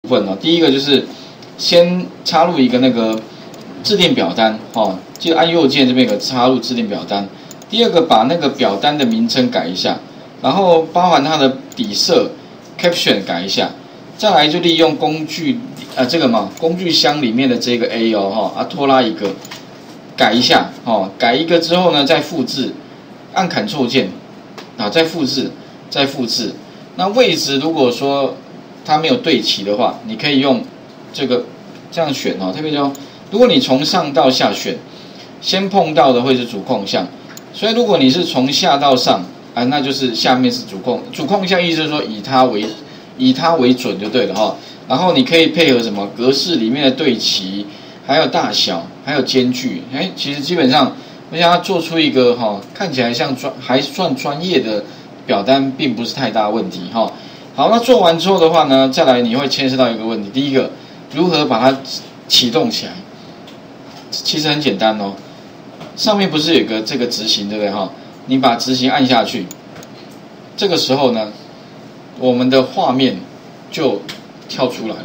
分哦。第一个就是先插入一个那个制定表单哦，就按右键这边有个插入制定表单。第二个把那个表单的名称改一下，然后包含它的底色 caption 改一下，再来就利用工具工具箱里面的这个 A 拖拉一个改一下改一个之后呢再复制，按 Ctrl 键再复制。那位置如果说它没有对齐的话，你可以用这样选特别说，如果你从上到下选，先碰到的会是主控项，所以如果你是从下到上那就是下面是主控项，意思是说以它为准就对了然后你可以配合什么格式里面的对齐，还有大小，还有间距，其实基本上我想要做出一个看起来还算专业的表单，并不是太大问题好，那做完之后的话呢，再来你会牵涉到一个问题，第一个如何把它启动起来，其实很简单上面不是有个这个执行对不对你把执行按下去，这个时候呢，我们的画面就跳出来了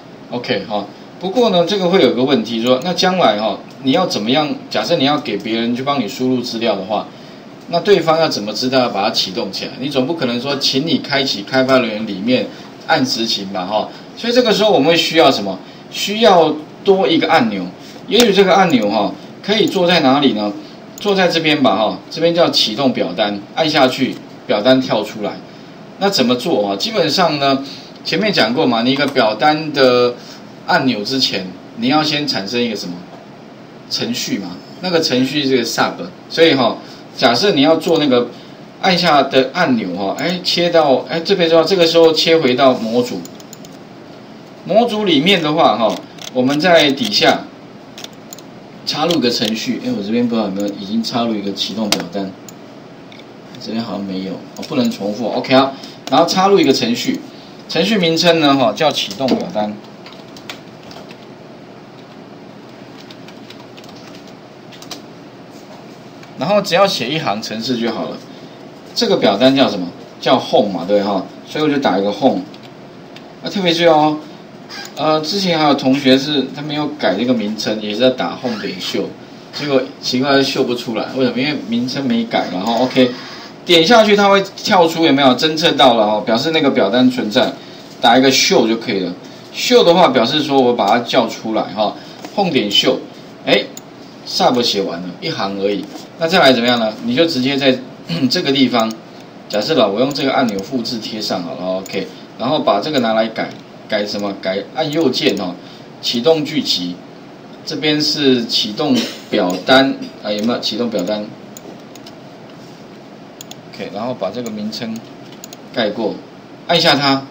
，OK 不过呢，这个会有个问题说，那将来你要怎么样？假设你要给别人去帮你输入资料的话，那对方要怎么知道要把它启动起来？你总不可能说，请你开启开发人员里面按执行吧所以这个时候我们会需要什么？需要多一个按钮。也许这个按钮可以做在哪里呢？做在这边吧这边叫启动表单，按下去表单跳出来。那怎么做基本上呢，前面讲过嘛，你一个表单的按钮之前，你要先产生一个什么程序嘛？那个程序是个 sub， 所以假设你要做那个按下的按钮切到这边这个时候切回到模组里面的话我们在底下插入一个程序，我这边不知道有没有已经插入一个启动表单，这边好像没有不能重复 OK 然后插入一个程序，程序名称呢叫启动表单，然后只要写一行程式就好了。这个表单叫什么？叫 home 嘛，对所以我就打一个 home。特别注意之前还有同学是他没有改这个名称，也是在打 home 点秀，结果奇怪的秀不出来，为什么？因为名称没改嘛OK， 点下去它会跳出有没有侦测到了表示那个表单存在，打一个秀就可以了。秀的话表示说我把它叫出来home 点秀，sub 写完了一行而已。那再来怎么样呢？你就直接在这个地方，假设我用这个按钮复制贴上好了 OK， 然后把这个拿来改什么？改按右键启动剧集，这边是启动表单有没有启动表单 ？OK， 然后把这个名称盖过，按下它，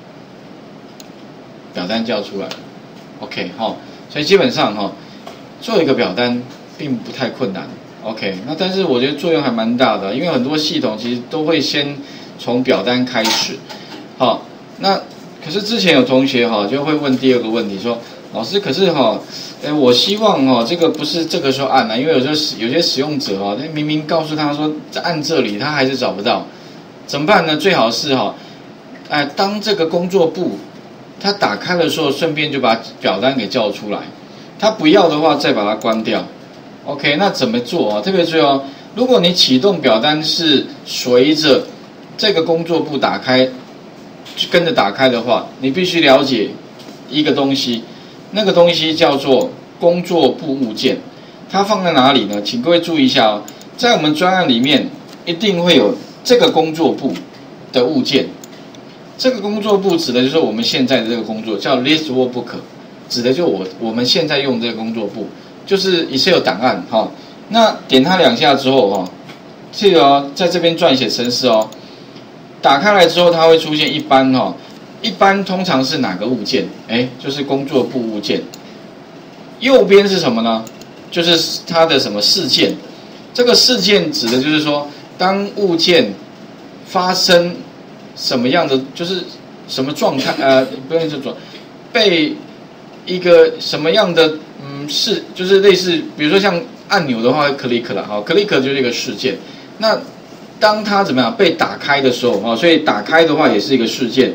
表单叫出来了 ，OK 所以基本上做一个表单并不太困难 ，OK， 那但是我觉得作用还蛮大的，因为很多系统其实都会先从表单开始，那可是之前有同学就会问第二个问题说，老师可是我希望这个不是这个时候按因为有时候有些使用者他明明告诉他说按这里，他还是找不到，怎么办呢？最好是当这个工作簿他打开的时候，顺便就把表单给叫出来，他不要的话再把它关掉。OK， 那怎么做特别注意如果你启动表单是随着这个工作簿打开，跟着打开的话，你必须了解一个东西，那个东西叫做工作簿物件，它放在哪里呢？请各位注意一下在我们专案里面一定会有这个工作簿的物件。这个工作簿指的就是我们现在的这个工作，叫 list workbook， 指的就是我们现在用这个工作簿，就是 Excel 档案那点它2下之后记得在这边撰写程式打开来之后它会出现一般一般通常是哪个物件？就是工作簿物件。右边是什么呢？就是它的什么事件？这个事件指的就是说，当物件发生什么样的，就是什么状态？不用这种，被一个什么样的事，就是类似，比如说像按钮的话 ，click 了，click 就是一个事件。那当它怎么样被打开的时候所以打开的话也是一个事件。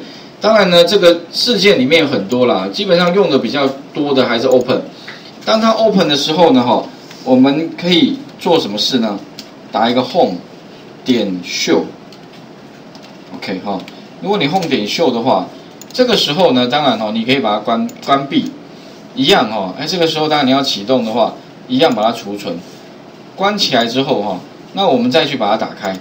当然呢，这个事件里面有很多啦，基本上用的比较多的还是 open。当它 open 的时候呢，我们可以做什么事呢？打一个 home 点 show。OK 如果你 home 点 show 的话，这个时候呢，当然你可以把它关闭，一样这个时候当然你要启动的话，一样把它储存。关起来之后那我们再去把它打开。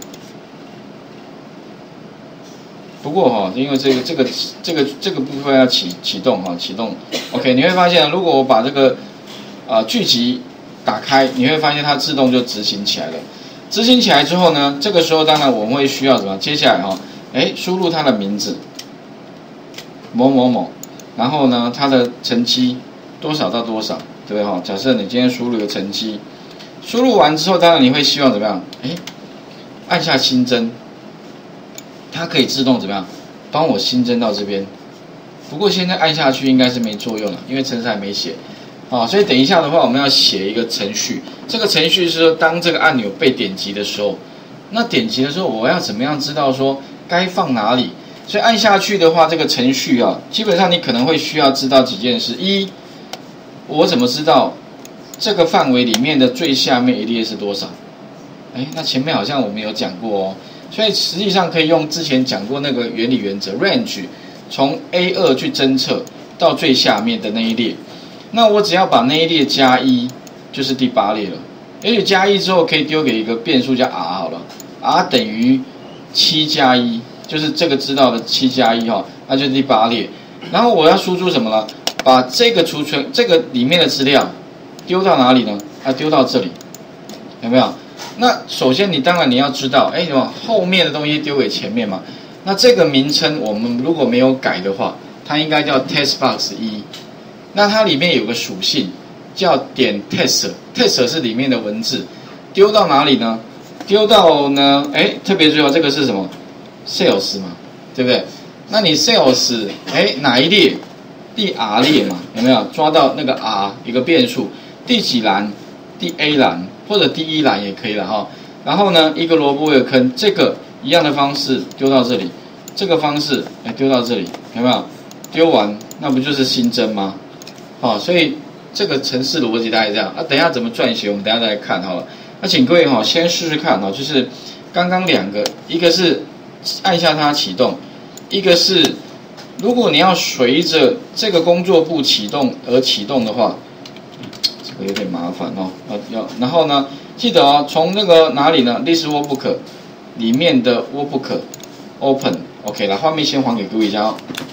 不过因为这个部分要启动启动 ，OK， 你会发现，如果我把这个剧集打开，你会发现它自动就执行起来了。执行起来之后呢，这个时候当然我们会需要什么？接下来输入它的名字某某某，然后呢它的成绩多少到多少，对不对假设你今天输入一个成绩，输入完之后，当然你会希望怎么样？按下新增。它可以自动怎么样帮我新增到这边？不过现在按下去应该是没作用了，因为程式还没写所以等一下的话，我们要写一个程序。这个程序是说，当这个按钮被点击的时候，那点击的时候我要怎么样知道说该放哪里？所以按下去的话，这个程序基本上你可能会需要知道几件事：一，我怎么知道这个范围里面的最下面一列是多少？那前面好像我们有讲过所以实际上可以用之前讲过那个原理原则 range， 从 A2 去侦测到最下面的那一列。那我只要把那一列加1，就是第8列了。而且加1之后可以丢给一个变数叫 r 好了 ，r 等于7加1，就是这个知道的7加1那就是第8列。然后我要输出什么呢？把这个储存这个里面的资料丢到哪里呢？丢到这里，有没有？那首先你当然你要知道，后面的东西丢给前面嘛。那这个名称我们如果没有改的话，它应该叫 testbox 1。那它里面有个属性叫点 test，test 是里面的文字，丢到哪里呢？丢到呢，特别注意这个是什么 ？sales 嘛，对不对？那你 sales 哪一列？第 R 列嘛，有没有抓到那个 R 一个变数？第几栏？第 A 栏。或者第1栏也可以了然后呢，一个萝卜一个坑，这个一样的方式丢到这里，这个方式丢到这里，有没有？丢完那不就是新增吗？所以这个程式逻辑大概这样等一下怎么撰写，我们等一下再来看那请各位先试试看就是刚刚两个，一个是按下它启动，一个是如果你要随着这个工作簿启动而启动的话。有点麻烦然后呢，记得从那个哪里呢 ？This workbook 里面的 workbook open，OK， 来画面先还给各位一下